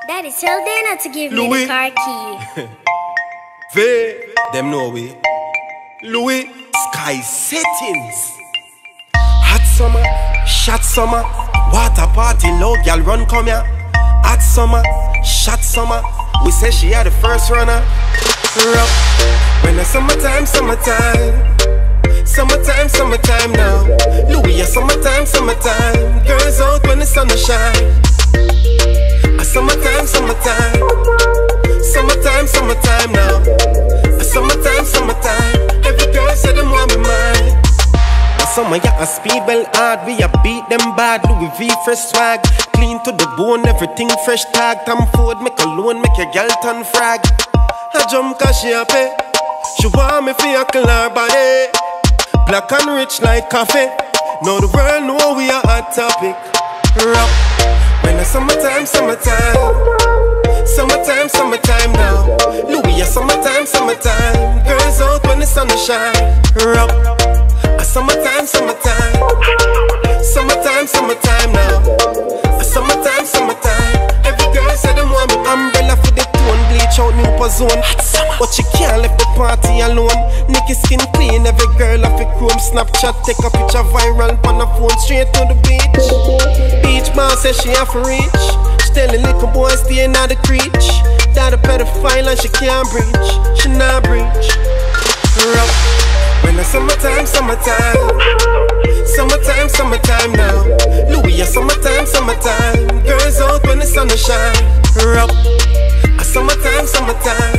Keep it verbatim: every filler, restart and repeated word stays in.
Daddy, tell Dana to give Louis. me the car key. V, them know we. Louis, sky settings. Hot summer, shot summer. Water party, low girl run come here. Hot summer, shot summer. We say she had the first runner. Rock. When the summertime, summertime. Summertime, summertime now. Louis, yeah, summertime, summertime. Girls out when the sun shine. A summertime, summertime. Summertime, summertime now. A summertime, summertime. Every girl say them want me mine. A summer, yeah, a speed well hard. We a beat them bad. Louis V fresh swag. Clean to the bone, everything fresh tag. Tom Ford, make a loan, make a girl turn frag. I jump cause she a pay. She want me for a her body. Black and rich like coffee. Now the world know we are hot topic. Rock. When the summertime, summertime. Summertime, summertime now. Louis, yeah, summertime, summertime. Girls out when the sun shine. Rock. A summertime, summertime. Summertime, summertime now. A summertime, summertime. Every girl say them want me umbrella for the tone. Bleach out new zone. But she can't left the party alone. Nikki skin clean, every girl off a chrome. Snapchat, take a picture viral on the phone straight to the beach. Beach man says she have to reach. She tell the little boy staying at the creech. That a pedophile and she can't breach. She not breach. Rock. When the summertime, summertime. Summertime, summertime now. Louis, yeah, summertime, summertime. Girls out when the sun shine. Rock. A summertime, summertime.